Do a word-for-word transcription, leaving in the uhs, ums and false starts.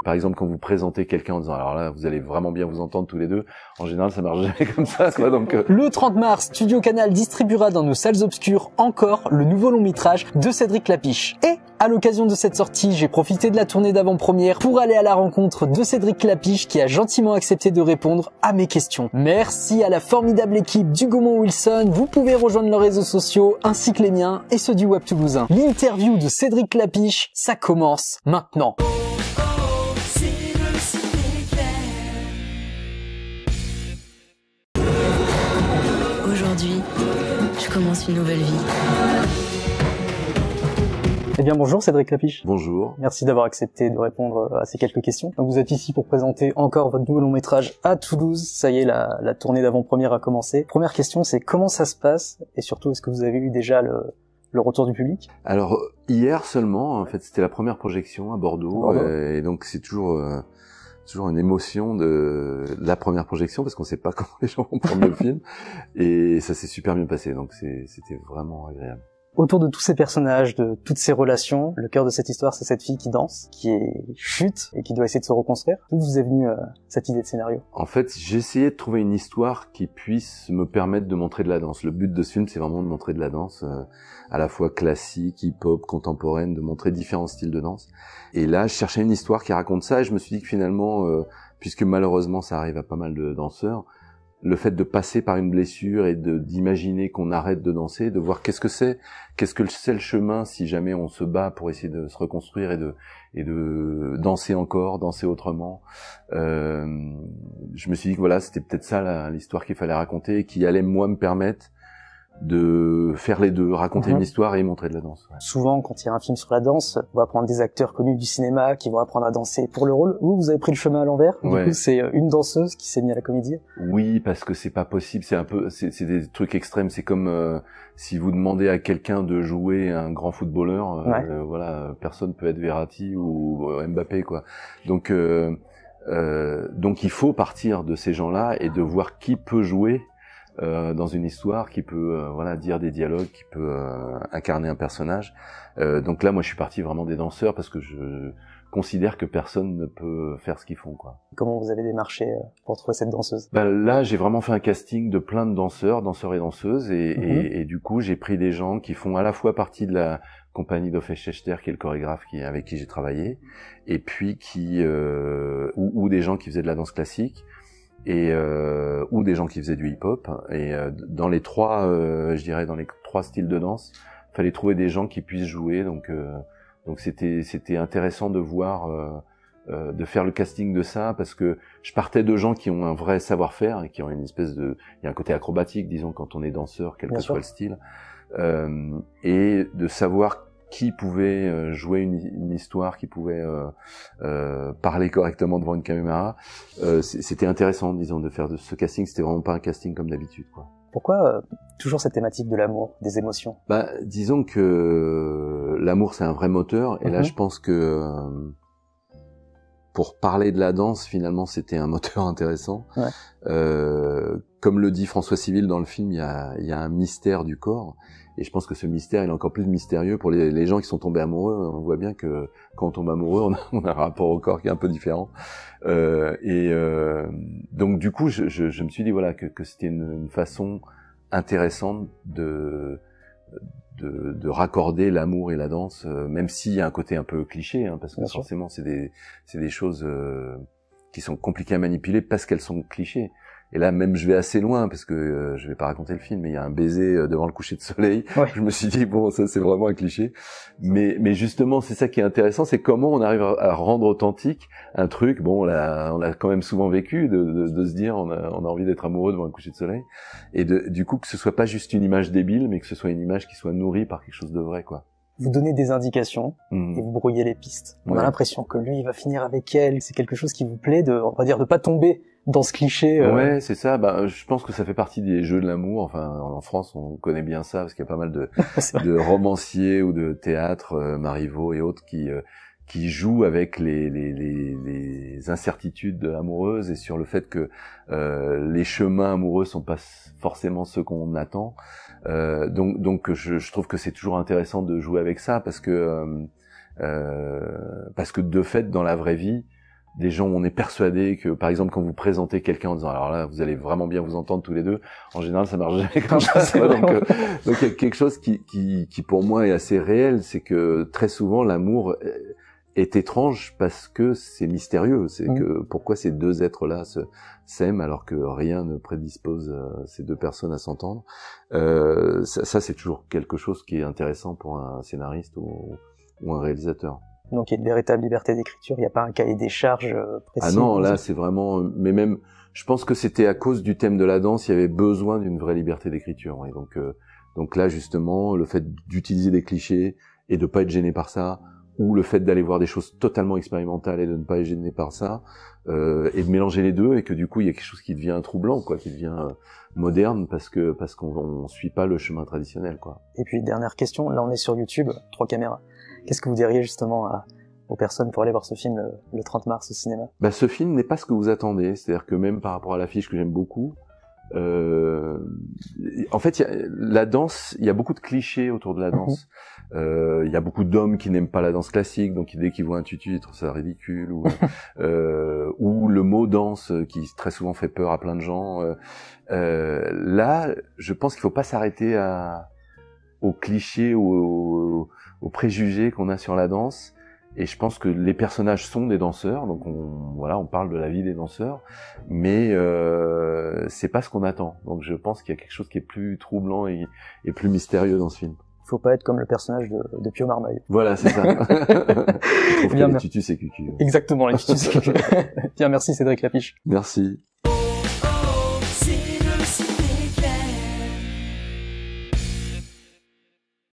Par exemple, quand vous présentez quelqu'un en disant alors là, vous allez vraiment bien vous entendre tous les deux, en général, ça marche jamais comme ça, quoi. Donc euh... le trente mars, Studio Canal distribuera dans nos salles obscures encore le nouveau long métrage de Cédric Klapisch. Et à l'occasion de cette sortie, j'ai profité de la tournée d'avant-première pour aller à la rencontre de Cédric Klapisch qui a gentiment accepté de répondre à mes questions. Merci à la formidable équipe du Gaumont Wilson. Vous pouvez rejoindre leurs réseaux sociaux ainsi que les miens et ceux du Web Toulousain. L'interview de Cédric Klapisch, ça commence maintenant. Aujourd'hui, je commence une nouvelle vie. Eh bien bonjour Cédric Klapisch. Bonjour. Merci d'avoir accepté de répondre à ces quelques questions. Donc vous êtes ici pour présenter encore votre nouveau long métrage à Toulouse. Ça y est, la, la tournée d'avant-première a commencé. Première question, c'est comment ça se passe et surtout est-ce que vous avez eu déjà le, le retour du public? Alors hier seulement, en fait, c'était la première projection à Bordeaux, Bordeaux. Euh, et donc c'est toujours euh, toujours une émotion de la première projection parce qu'on sait pas comment les gens vont prendre le film et ça s'est super bien passé. Donc c'est, c'était vraiment agréable. Autour de tous ces personnages, de toutes ces relations, le cœur de cette histoire, c'est cette fille qui danse, qui est chute et qui doit essayer de se reconstruire. D'où vous est venue euh, cette idée de scénario? En fait, j'ai essayé de trouver une histoire qui puisse me permettre de montrer de la danse. Le but de ce film, c'est vraiment de montrer de la danse, euh, à la fois classique, hip-hop, contemporaine, de montrer différents styles de danse. Et là, je cherchais une histoire qui raconte ça et je me suis dit que finalement, euh, puisque malheureusement ça arrive à pas mal de danseurs, le fait de passer par une blessure et de d'imaginer qu'on arrête de danser, de voir qu'est-ce que c'est, qu'est-ce que c'est le chemin si jamais on se bat pour essayer de se reconstruire et de et de danser encore, danser autrement. Euh, je me suis dit que voilà, c'était peut-être ça la, l'histoire qu'il fallait raconter et qui allait moi me permettre de faire les deux, raconter mmh. une histoire et montrer de la danse. Ouais. Souvent, quand il y a un film sur la danse, on va prendre des acteurs connus du cinéma qui vont apprendre à danser pour le rôle. Vous, vous avez pris le chemin à l'envers. Du ouais. coup, c'est une danseuse qui s'est mise à la comédie. Oui, parce que c'est pas possible. C'est un peu, c'est, c'est des trucs extrêmes. C'est comme euh, si vous demandez à quelqu'un de jouer un grand footballeur. Ouais. Euh, voilà, personne peut être Verratti ou Mbappé, quoi. Donc, euh, euh, donc il faut partir de ces gens-là et de voir qui peut jouer. Euh, dans une histoire qui peut euh, voilà dire des dialogues, qui peut euh, incarner un personnage. Euh, donc là, moi, je suis parti vraiment des danseurs parce que je considère que personne ne peut faire ce qu'ils font, quoi. Comment vous avez démarché pour trouver cette danseuse? Ben là, j'ai vraiment fait un casting de plein de danseurs, danseurs et danseuses, et, mm-hmm. et, et du coup, j'ai pris des gens qui font à la fois partie de la compagnie d'Offe Schechter, qui est le chorégraphe qui, avec qui j'ai travaillé, et puis qui euh, ou, ou des gens qui faisaient de la danse classique. Et euh, ou des gens qui faisaient du hip-hop. Et euh, dans les trois, euh, je dirais dans les trois styles de danse, fallait trouver des gens qui puissent jouer. Donc euh, donc c'était c'était intéressant de voir, euh, euh, de faire le casting de ça parce que je partais de gens qui ont un vrai savoir-faire et qui ont une espèce de, il y a un côté acrobatique, disons, quand on est danseur, quel Bien que sûr. soit le style, euh, et de savoir qui pouvait jouer une, une histoire, qui pouvait euh, euh, parler correctement devant une caméra. Euh, c'était intéressant, disons, de faire de ce casting. C'était vraiment pas un casting comme d'habitude, quoi. Pourquoi euh, toujours cette thématique de l'amour, des émotions? Bah, disons que l'amour, c'est un vrai moteur. Et mm-hmm. là, je pense que euh, pour parler de la danse, finalement, c'était un moteur intéressant. Ouais. Euh, comme le dit François Civil dans le film, il y a, il y a un mystère du corps. Et je pense que ce mystère, il est encore plus mystérieux pour les, les gens qui sont tombés amoureux. On voit bien que quand on tombe amoureux, on a, on a un rapport au corps qui est un peu différent. Euh, et euh, donc du coup, je, je, je me suis dit voilà que, que c'était une, une façon intéressante de, de, de raccorder l'amour et la danse, euh, même s'il y a un côté un peu cliché, hein, parce que bien forcément, sûr. c'est des, c'est des choses euh, qui sont compliquées à manipuler parce qu'elles sont clichés. Et là, même, je vais assez loin, parce que euh, je vais pas raconter le film, mais il y a un baiser euh, devant le coucher de soleil. Ouais. Je me suis dit, bon, ça, c'est vraiment un cliché. Mais, mais justement, c'est ça qui est intéressant, c'est comment on arrive à, à rendre authentique un truc. Bon, on l'a, on l'a quand même souvent vécu, de, de, de se dire, on a, on a envie d'être amoureux devant un coucher de soleil. Et de, du coup, que ce soit pas juste une image débile, mais que ce soit une image qui soit nourrie par quelque chose de vrai, quoi. Vous donnez des indications mmh. et vous brouillez les pistes. On ouais. a l'impression que lui, il va finir avec elle. C'est quelque chose qui vous plaît, de, on va dire, de pas tomber dans ce cliché. Euh... Ouais, c'est ça. Bah, je pense que ça fait partie des jeux de l'amour. Enfin, en France, on connaît bien ça parce qu'il y a pas mal de, de romanciers ou de théâtre, euh, Marivaux et autres, qui euh, qui jouent avec les, les les les incertitudes amoureuses et sur le fait que euh, les chemins amoureux sont pas forcément ceux qu'on attend. Euh, donc donc je, je trouve que c'est toujours intéressant de jouer avec ça parce que euh, euh, parce que de fait dans la vraie vie des gens où on est persuadé que, par exemple, quand vous présentez quelqu'un en disant alors là vous allez vraiment bien vous entendre tous les deux, en général ça marche jamais comme ça. Donc euh, donc il y a quelque chose qui qui qui pour moi est assez réel, c'est que très souvent l'amour est étrange parce que c'est mystérieux. C'est mmh. que pourquoi ces deux êtres-là se s'aiment alors que rien ne prédispose euh, ces deux personnes à s'entendre. Euh, ça, ça c'est toujours quelque chose qui est intéressant pour un scénariste ou, ou un réalisateur. Donc il y a une véritable liberté d'écriture. Il n'y a pas un cahier des charges précis. Ah non, là c'est vraiment. Mais même, je pense que c'était à cause du thème de la danse, il y avait besoin d'une vraie liberté d'écriture. Et donc euh, donc là justement, le fait d'utiliser des clichés et de pas être gêné par ça, ou le fait d'aller voir des choses totalement expérimentales et de ne pas être gêné par ça, euh, et de mélanger les deux, et que du coup il y a quelque chose qui devient troublant, quoi, qui devient euh, moderne parce que parce qu'on on suit pas le chemin traditionnel, quoi. Et puis dernière question, là on est sur YouTube, trois caméras. Qu'est-ce que vous diriez justement à, aux personnes pour aller voir ce film le, le trente mars au cinéma? Bah ce film n'est pas ce que vous attendez, c'est-à-dire que même par rapport à l'affiche que j'aime beaucoup. Euh, en fait, y a, la danse, il y a beaucoup de clichés autour de la danse. Il euh, y a beaucoup d'hommes qui n'aiment pas la danse classique, donc dès qu'ils voient un tutu, ils trouvent ça ridicule. Ou, euh, ou le mot danse, qui très souvent fait peur à plein de gens. Euh, euh, là, je pense qu'il faut pas s'arrêter à, aux clichés ou aux, aux préjugés qu'on a sur la danse. Et je pense que les personnages sont des danseurs, donc on, voilà, on parle de la vie des danseurs, mais euh, c'est pas ce qu'on attend. Donc je pense qu'il y a quelque chose qui est plus troublant et, et plus mystérieux dans ce film. Faut pas être comme le personnage de, de Pio Marmaille. Voilà, c'est ça. Je trouve que les tutus c'est cucu. Exactement, les tutus c'est cucu. Bien, merci Cédric Lapiche. Merci.